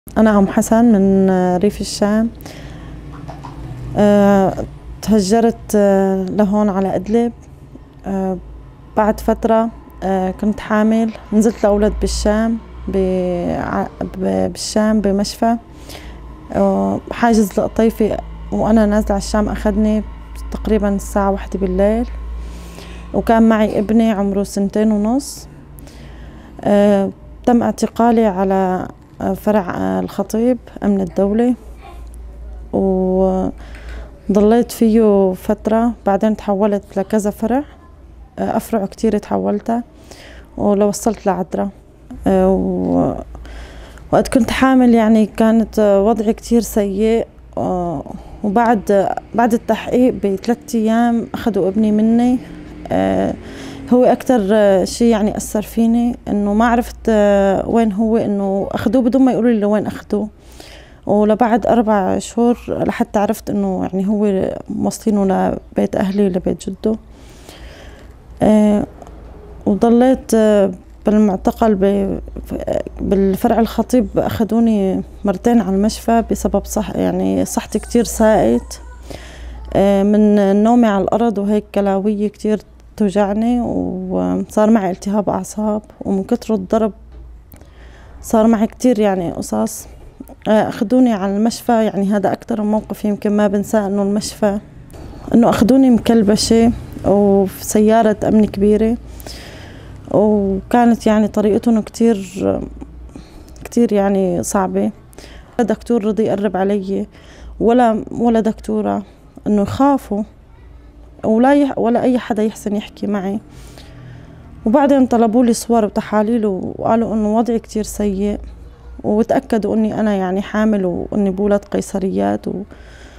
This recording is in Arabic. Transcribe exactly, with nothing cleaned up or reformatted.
أنا أم حسن من ريف الشام. أه تهجرت أه لهون على إدلب. أه بعد فترة أه كنت حامل، نزلت لأولد بالشام بالشام بمشفى أه حاجز القطيفي، وأنا نازلة على الشام أخذني تقريبا الساعة واحدة بالليل، وكان معي ابني عمره سنتين ونص. أه تم اعتقالي على فرع الخطيب أمن الدولة، وضليت فيه فترة. بعدين تحولت لكذا فرع، أفرع كتير تحولتها، ولو وصلت لعدرا. وقت كنت حامل يعني كانت وضعي كتير سيء. وبعد بعد التحقيق بثلاث أيام أخذوا ابني مني. هو أكتر شيء يعني أثر فيني إنه ما عرفت وين هو، إنه أخذوه بدون ما يقولوا لي لوين أخذوه. ولبعد أربع شهور لحتى عرفت إنه يعني هو موصلينه لبيت أهلي لبيت جده. أه وضليت بالمعتقل بالفرع الخطيب. أخذوني مرتين على المشفى بسبب صح يعني صحتي كتير ساءت، أه من نومي على الأرض، وهيك كلاوية كتير توجعني، وصار معي التهاب أعصاب، ومن كتر الضرب صار معي كتير يعني قصص. أخذوني على المشفى، يعني هذا أكتر موقف يمكن ما بنساه، إنه المشفى إنه أخذوني مكلبشة وفي سيارة أمن كبيرة، وكانت يعني طريقتهم كتير كتير يعني صعبة. لا دكتور رضي يقرب علي ولا ولا دكتورة، إنه يخافوا، ولا يح ولا أي حدا يحسن يحكي معي. وبعدين طلبوا لي صور وتحاليل، وقالوا إنه وضعي كتير سيء، وتأكدوا إني أنا يعني حامل، وإني بولد قيصريات، و